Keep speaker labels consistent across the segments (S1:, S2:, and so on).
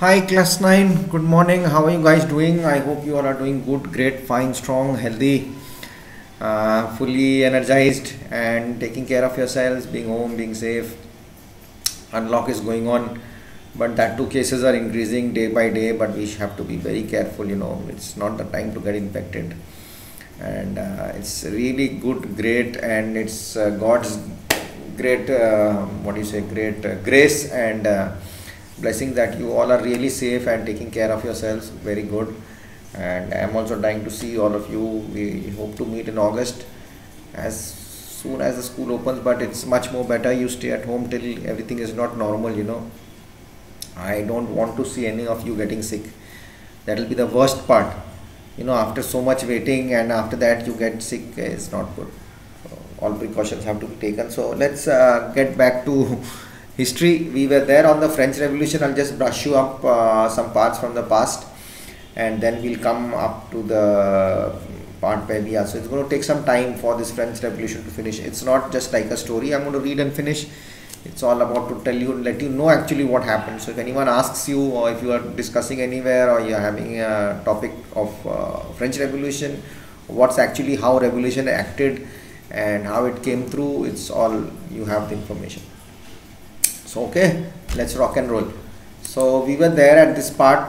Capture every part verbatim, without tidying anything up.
S1: Hi class nine, good morning. How are you guys doing? I hope you all are doing good, great, fine, strong, healthy, uh, fully energized and taking care of yourselves, being home, being safe. Unlock is going on, but that two cases are increasing day by day, but we have to be very careful, you know, it's not the time to get infected. And uh, it's really good, great, and it's uh, God's great, uh, what do you say, great uh, grace and uh, blessing that you all are really safe and taking care of yourselves. Very good. And I'm also dying to see all of you. We hope to meet in August as soon as the school opens, but it's much more better you stay at home till everything is not normal, you know. I don't want to see any of you getting sick. That will be the worst part, you know. After so much waiting and after that you get sick, it's not good. So all precautions have to be taken. So let's uh, get back to history. We were there on the French Revolution. I'll just brush you up uh, some parts from the past, and then we'll come up to the part where we are. So it's going to take some time for this French Revolution to finish. It's not just like a story I'm going to read and finish. It's all about to tell you, let you know actually what happened. So if anyone asks you, or if you are discussing anywhere, or you're having a topic of uh, French Revolution, what's actually how revolution acted and how it came through, it's all, you have the information. So okay, let's rock and roll. So we were there at this part,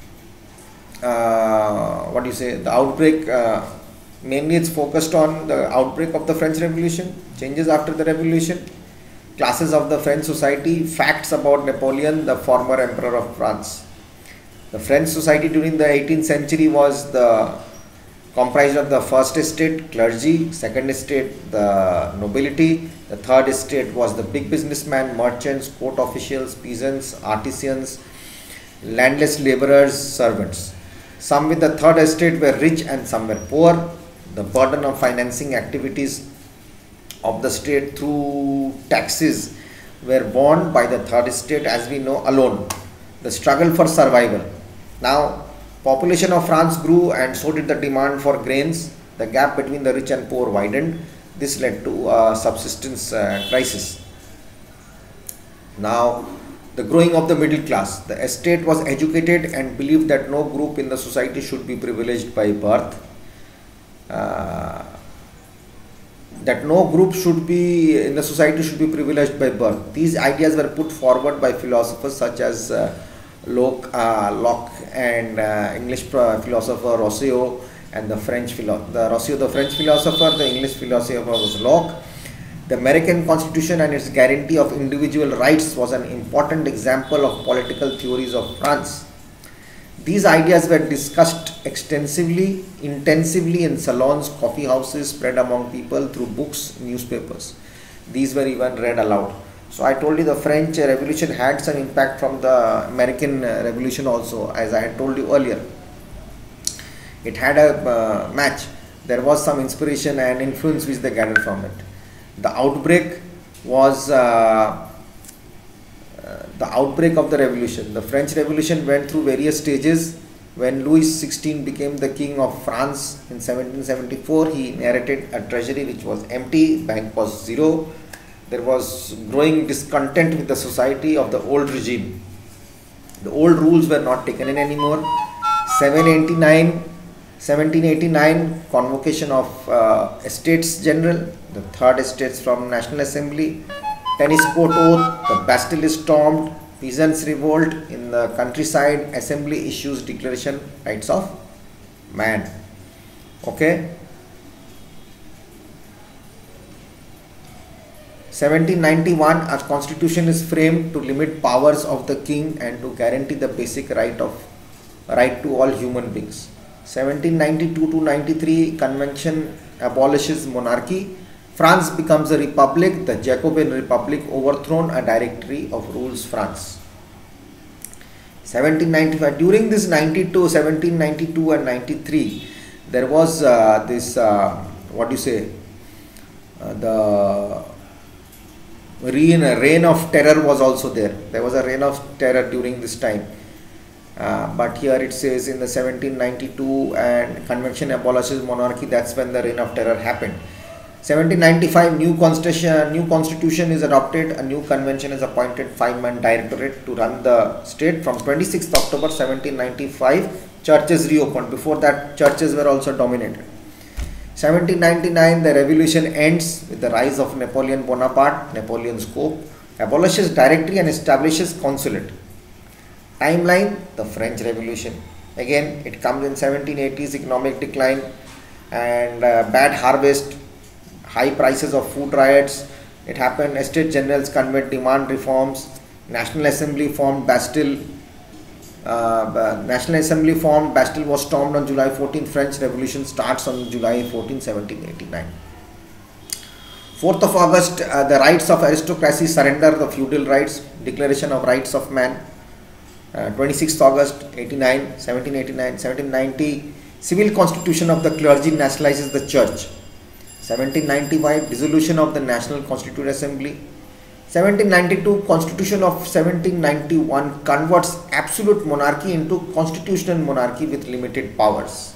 S1: uh, what do you say, the outbreak. Uh, mainly it's focused on the outbreak of the French Revolution, changes after the revolution, classes of the French society, facts about Napoleon, the former emperor of France. The French society during the eighteenth century was the comprised of the first estate, clergy; second estate, the nobility; the third estate was the big businessman, merchants, court officials, peasants, artisans, landless laborers, servants. Some with the third estate were rich and some were poor. The burden of financing activities of the state through taxes were borne by the third estate, as we know, alone. The struggle for survival. Now, population of France grew and so did the demand for grains. The gap between the rich and poor widened. This led to a subsistence uh, crisis. Now, the growing of the middle class. The estate was educated and believed that no group in the society should be privileged by birth. Uh, that no group should be in the society should be privileged by birth. These ideas were put forward by philosophers such as uh, Locke, uh, Locke and uh, English philosopher Rousseau and the French philo the Rousseau, the French philosopher, the English philosopher was Locke. The American Constitution and its guarantee of individual rights was an important example of political theories of France. These ideas were discussed extensively, intensively in salons, coffee houses, spread among people through books, newspapers. These were even read aloud. So I told you the French Revolution had some impact from the American Revolution also, as I had told you earlier. It had a uh, match. There was some inspiration and influence which they gathered from it. The outbreak was uh, uh, the outbreak of the revolution. The French Revolution went through various stages. When Louis the sixteenth became the king of France in seventeen seventy-four, he inherited a treasury which was empty, bank was zero. There was growing discontent with the society of the old regime. The old rules were not taken in anymore. seventeen eighty-nine, convocation of uh, Estates General, the third estates from National Assembly, tennis court oath, the Bastille is stormed, peasants revolt in the countryside, assembly issues declaration rights of man. Okay. seventeen ninety-one, a constitution is framed to limit powers of the king and to guarantee the basic right of right to all human beings. seventeen ninety-two to ninety-three, convention abolishes monarchy. France becomes a republic. The Jacobin Republic overthrown, a directory of rules France. seventeen ninety-five, during this ninety-two, seventeen ninety-two and ninety-three, there was uh, this, uh, what do you say, uh, the reign, reign of terror was also there. There was a reign of terror during this time. Uh, but here it says in the seventeen ninety-two and convention abolishes monarchy, that's when the reign of terror happened. seventeen ninety-five, new constitution, new constitution is adopted. A new convention is appointed, five-man directorate to run the state. From twenty-sixth October seventeen ninety-five, churches reopened. Before that, churches were also dominated. seventeen ninety-nine, the revolution ends with the rise of Napoleon Bonaparte. Napoleon's coup abolishes directory and establishes consulate. Timeline, the French Revolution. Again, it comes in seventeen eighties, economic decline and uh, bad harvest, high prices of food riots. It happened, Estates Generals convent, demand reforms, National Assembly formed, Bastille, uh, National Assembly formed, Bastille was stormed on July fourteenth, French Revolution starts on July fourteenth, seventeen eighty-nine. fourth of August, uh, the rights of aristocracy surrender the feudal rights, Declaration of Rights of Man. Uh, twenty-sixth August eighty-nine, seventeen eighty-nine, seventeen ninety, Civil Constitution of the Clergy nationalizes the Church. seventeen ninety-five, dissolution of the National Constituent Assembly. seventeen ninety-two, Constitution of seventeen ninety-one converts absolute monarchy into constitutional monarchy with limited powers.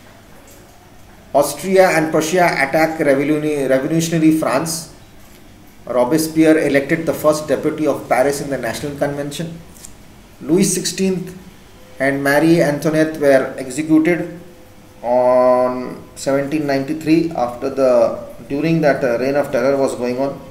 S1: Austria and Prussia attack revolutionary France. Robespierre elected the first deputy of Paris in the National Convention. Louis the sixteenth and Marie Antoinette were executed on seventeen ninety-three after the during that uh, reign of terror was going on.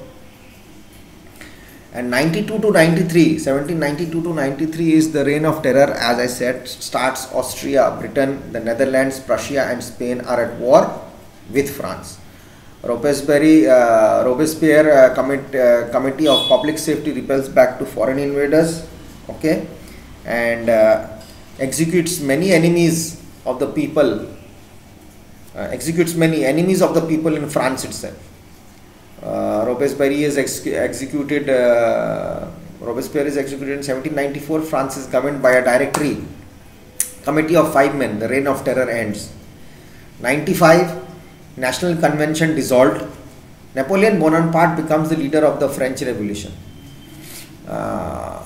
S1: And ninety-two to ninety-three, seventeen ninety-two to ninety-three is the reign of terror. As I said, starts Austria, Britain, the Netherlands, Prussia and Spain are at war with France. Robespierre, uh, Robespierre uh, commit, uh, Committee of Public Safety repels back to foreign invaders. Okay. And uh, executes many enemies of the people, uh, executes many enemies of the people in France itself. Uh, Robespierre is ex executed, uh, Robespierre is executed in seventeen ninety-four, France is governed by a directory, committee of five men, the reign of terror ends. ninety-five, National Convention dissolved, Napoleon Bonaparte becomes the leader of the French Revolution. Uh,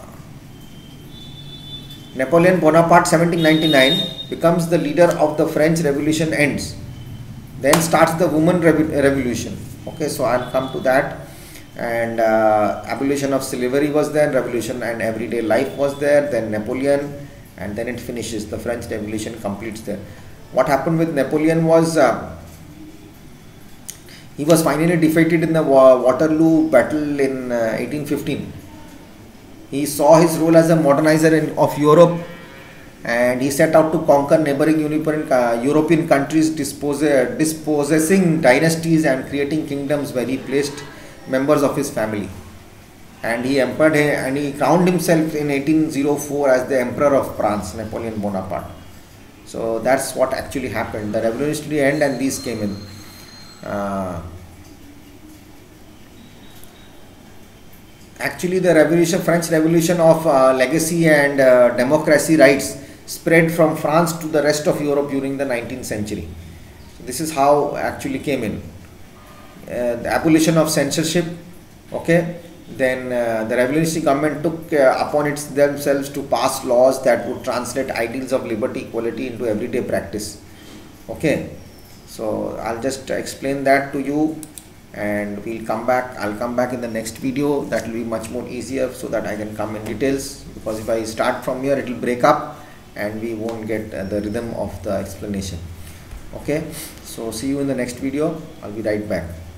S1: Napoleon Bonaparte, seventeen ninety-nine, becomes the leader of the French Revolution ends. Then starts the Woman Revo Revolution. Okay, so I'll come to that. And uh, abolition of slavery was there, revolution and everyday life was there, then Napoleon, and then it finishes. The French Revolution completes there. What happened with Napoleon was uh, he was finally defeated in the Waterloo battle in uh, eighteen fifteen. He saw his role as a modernizer in, of Europe, and he set out to conquer neighboring European, uh, European countries, dispose, uh, dispossessing dynasties and creating kingdoms where he placed members of his family. And he emperor, and he crowned himself in eighteen oh four as the Emperor of France, Napoleon Bonaparte. So that's what actually happened. The revolutionary end, and these came in. Uh, Actually, the revolution, French Revolution of uh, legacy and uh, democracy rights spread from France to the rest of Europe during the nineteenth century. So this is how actually came in. Uh, the abolition of censorship, okay. Then uh, the revolutionary government took uh, upon it themselves to pass laws that would translate ideals of liberty, equality into everyday practice. Okay. So I'll just explain that to you. And we'll come back, I'll come back in the next video. That will be much more easier so that I can come in details, because if I start from here it will break up and we won't get uh, the rhythm of the explanation. Okay, so see you in the next video. I'll be right back.